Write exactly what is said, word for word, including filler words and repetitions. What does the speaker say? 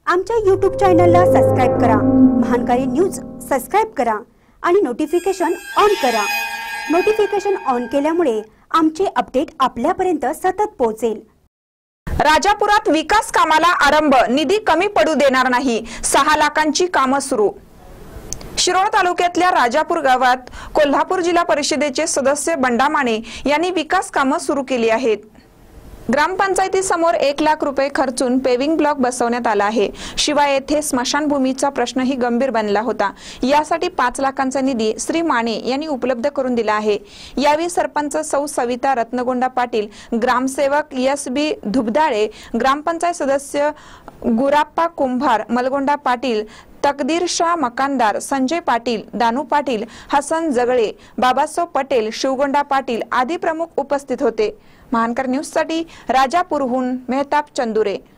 आमच्या यूट्यूब चॅनलला सबस्क्राइब करा, महानकारी न्यूज सबस्क्राइब करा आणि नोटिफिकेशन ऑन करा। नोटिफिकेशन ऑन केल्यामुळे आमचे अपडेट आपल्यापर्यंत सतत पोहोचेल। राजापुरात विकास कामाला आरंभ, निधी कमी पडू देणार नाही, सहा लाखांची कामं सुरू। शिरोळ तालुक्यातल्या राजापूर गावात कोल्हापूर जिल्हा परिषदेचे सदस्य बंडा माने यांनी विकास कामं सुरू केली आहेत। ग्रामपंचायतीसमोर एक लाख रुपये खर्चून पेविंग ब्लॉक बसवण्यात आला आहे। शिवाय येथे स्मशानभूमीचा प्रश्नही गंभीर बनला होता। यासाठी पाच लाखांचा निधी श्री माने यांनी उपलब्ध करून दिला आहे। यावेळी सरपंच सौ सविता रत्नगोंडा पाटील, ग्रामसेवक एस बी धुबदाळे, ग्रामपंचायत सदस्य गुराप्पा कुंभार, मलगोंडा पाटील, तकदीर शाह मकानदार, संजय पाटील, दानू पाटील, हसन जगळे, बाबासाहेब पटेल, शिवगोंडा पाटील आदी प्रमुख उपस्थित होते। महानकर न्यूज साठी राजापूरहून मेहताब चंदुरे।